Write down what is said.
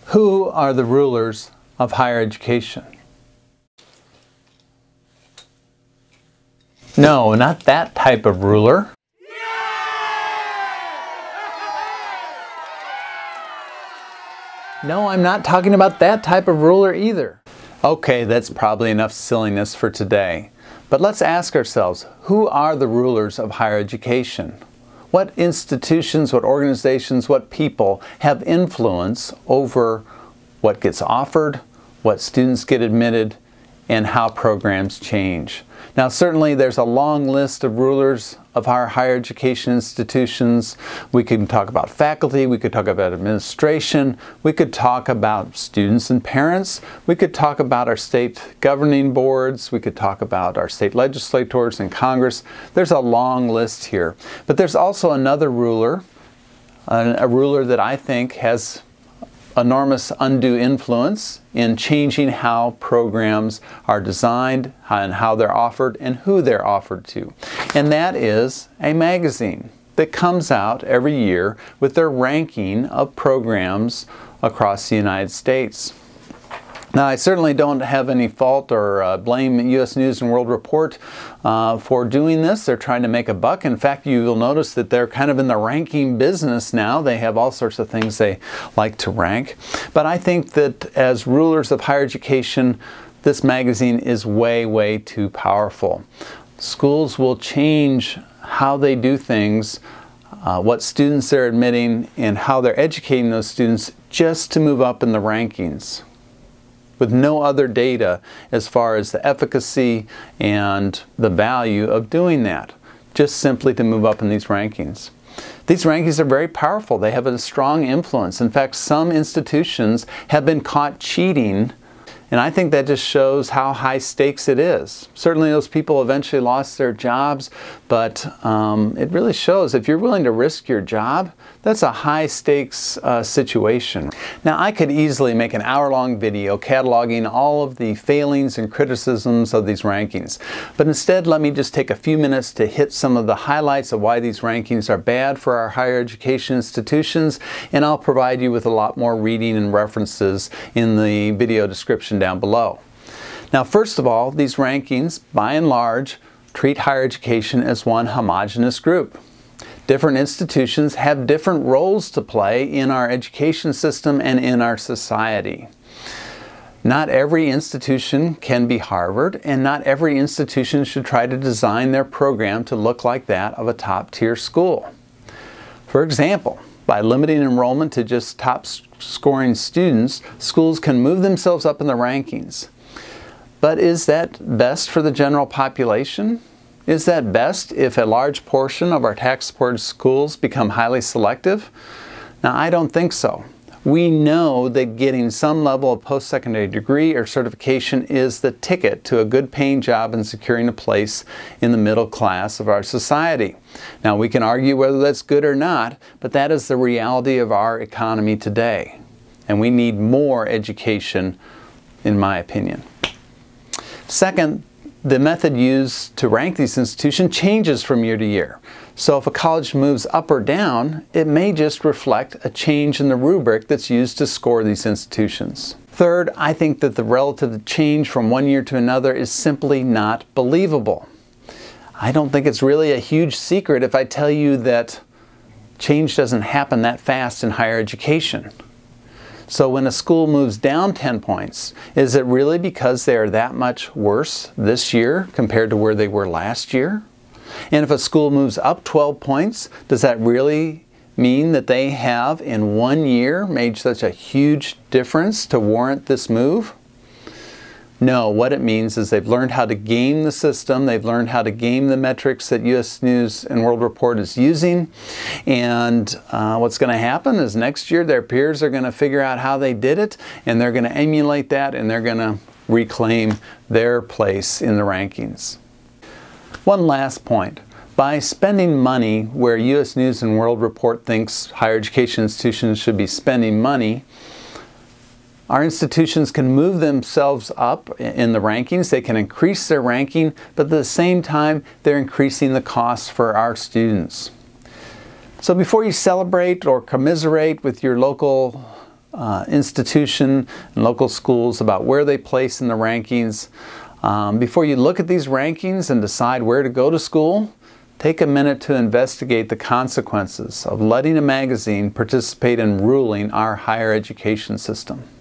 Who are the rulers of higher education? No, not that type of ruler. No, I'm not talking about that type of ruler either. Okay, that's probably enough silliness for today. But let's ask ourselves, who are the rulers of higher education? What institutions, what organizations, what people have influence over what gets offered, what students get admitted, and how programs change? Now, certainly there's a long list of rulers of our higher education institutions. We can talk about faculty, we could talk about administration, we could talk about students and parents, we could talk about our state governing boards, we could talk about our state legislators and Congress. There's a long list here. But there's also another ruler, a ruler that I think has enormous undue influence in changing how programs are designed and how they're offered and who they're offered to. And that is a magazine that comes out every year with their ranking of programs across the United States. Now, I certainly don't have any fault or blame U.S. News and World Report for doing this. They're trying to make a buck. In fact, you will notice that they're kind of in the ranking business now. They have all sorts of things they like to rank. But I think that as rulers of higher education, this magazine is way, way too powerful. Schools will change how they do things, what students they're admitting, and how they're educating those students just to move up in the rankings, with no other data as far as the efficacy and the value of doing that, just simply to move up in these rankings. These rankings are very powerful. They have a strong influence. In fact, some institutions have been caught cheating, and I think that just shows how high stakes it is. Certainly those people eventually lost their jobs, but it really shows if you're willing to risk your job, that's a high stakes situation. Now, I could easily make an hour-long video cataloging all of the failings and criticisms of these rankings. But instead, let me just take a few minutes to hit some of the highlights of why these rankings are bad for our higher education institutions, and I'll provide you with a lot more reading and references in the video description down below. Now, first of all, these rankings, by and large, treat higher education as one homogeneous group. Different institutions have different roles to play in our education system and in our society. Not every institution can be Harvard, and not every institution should try to design their program to look like that of a top-tier school. For example, by limiting enrollment to just top-scoring students, schools can move themselves up in the rankings. But is that best for the general population? Is that best if a large portion of our tax-supported schools become highly selective? Now, I don't think so. We know that getting some level of post-secondary degree or certification is the ticket to a good paying job and securing a place in the middle class of our society. Now, we can argue whether that's good or not, but that is the reality of our economy today. And we need more education, in my opinion. Second, the method used to rank these institutions changes from year to year. So if a college moves up or down, it may just reflect a change in the rubric that's used to score these institutions. Third, I think that the relative change from one year to another is simply not believable. I don't think it's really a huge secret if I tell you that change doesn't happen that fast in higher education. So when a school moves down 10 points, is it really because they are that much worse this year compared to where they were last year? And if a school moves up 12 points, does that really mean that they have in 1 year made such a huge difference to warrant this move? No, what it means is they've learned how to game the system, they've learned how to game the metrics that U.S. News and World Report is using, and what's going to happen is next year their peers are going to figure out how they did it, and they're going to emulate that, and they're going to reclaim their place in the rankings. One last point. By spending money where U.S. News and World Report thinks higher education institutions should be spending money, our institutions can move themselves up in the rankings. They can increase their ranking, but at the same time, they're increasing the costs for our students. So before you celebrate or commiserate with your local institution and local schools about where they place in the rankings. Before you look at these rankings and decide where to go to school, take a minute to investigate the consequences of letting a magazine participate in ruling our higher education system.